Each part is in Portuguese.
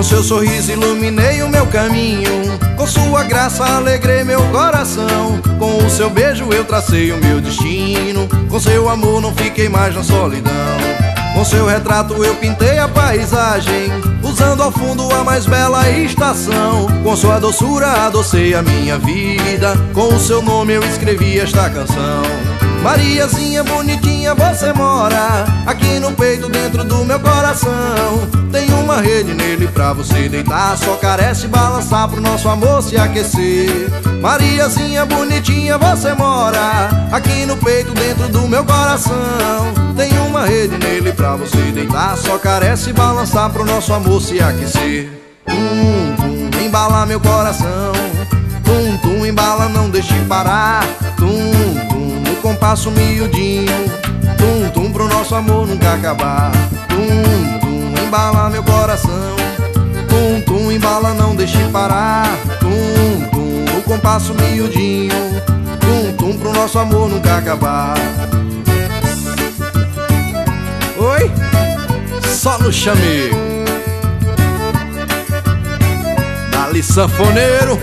Com seu sorriso iluminei o meu caminho, com sua graça alegrei meu coração. Com o seu beijo eu tracei o meu destino, com seu amor não fiquei mais na solidão. Com seu retrato eu pintei a paisagem, usando ao fundo a mais bela estação. Com sua doçura adocei a minha vida, com o seu nome eu escrevi esta canção. Mariazinha bonitinha, você mora aqui no peito, dentro do meu coração. Tem uma rede nele pra você deitar, só carece balançar pro nosso amor se aquecer. Mariazinha bonitinha, você mora aqui no peito, dentro do meu coração. Tem uma rede nele pra você deitar, só carece balançar pro nosso amor se aquecer. Embala meu coração, embala, não deixe parar. No compasso miudinho, pro nosso amor nunca acabar. Embala meu coração, embala, não deixe parar. No compasso miudinho, pro nosso amor nunca acabar. Oi, só no chamego, dali sanfoneiro.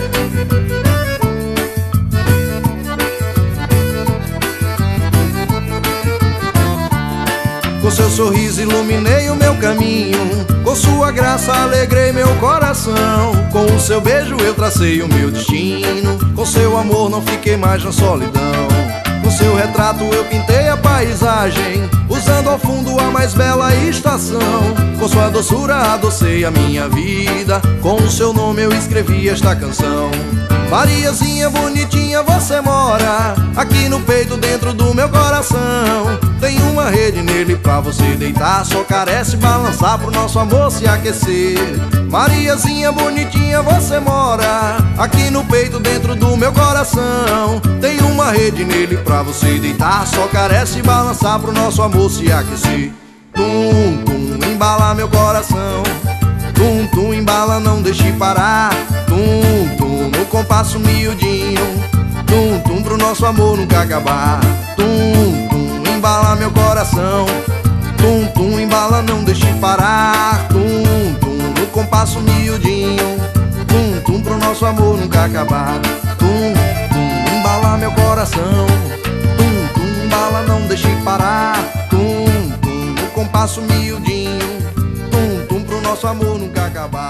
Com seu sorriso iluminei o meu caminho, com sua graça alegrei meu coração. Com o seu beijo eu tracei o meu destino, com seu amor não fiquei mais na solidão. Com seu retrato eu pintei a paisagem, usando ao fundo a mais bela estação. Com sua doçura adocei a minha vida, com o seu nome eu escrevi esta canção. Mariazinha bonitinha, você mora aqui no peito, dentro do meu coração. Tem uma rede nele pra você deitar, só carece balançar pro nosso amor se aquecer. Mariazinha bonitinha, você mora aqui no peito, dentro do meu coração. Tem uma rede nele pra você deitar, só carece balançar pro nosso amor se aquecer. Embala meu coração, embala, não deixe parar. No compasso miudinho, pro nosso amor nunca acabar. Embala meu coração, embala, não deixe parar. No compasso miudinho, pro nosso amor nunca acabar. Embala meu coração, embala, não deixe parar. No compasso miudinho, pro nosso amor nunca acabar.